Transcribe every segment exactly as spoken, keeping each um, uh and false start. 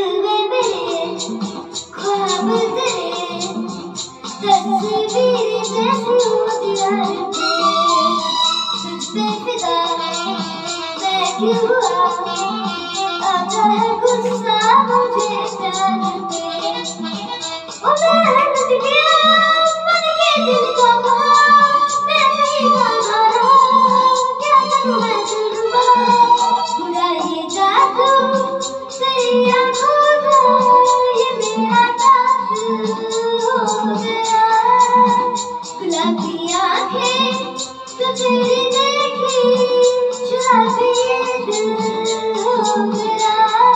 में मेरे ख्वाब तेरे तस्वीर जैसी हो दीवार पे तुझ पे फिदा मैं क्यों हुआ आता है गुस्सा मुझे प्यार पे ओ मैं लुट गया मन के दिल का कहा मैं कहीं का हारा क्या करूं मैं जुल्मा बुरा ये जादू तेरी आंखों का ये मेरा कातिल हो गया गुलाबी आंखें तो तेरी देखी शराबी ये दिल हो गया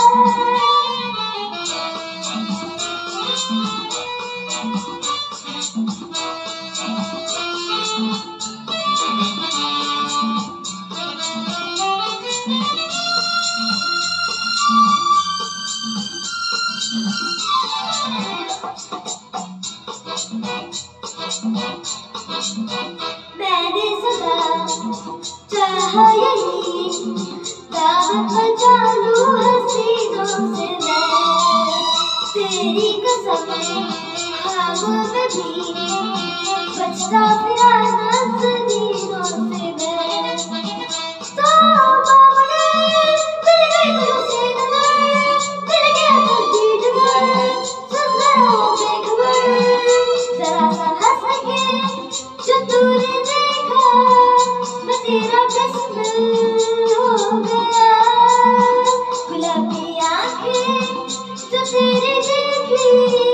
मैंने सदा चाहा यही दामन बचा लूं हसीनों से मैं तेरी कसम ख्वाबों में भी बचता फिरा नज़दीनों से मैं तो बाबा मिल गई तुझसे नजर मिल गया तुझी जुगर सुंदर हो बेखबर जरा सा हंस के जो तूने देखा मैं तेरा बिस्मिल हो गया गुलाबी आंखें जो तेरी देखी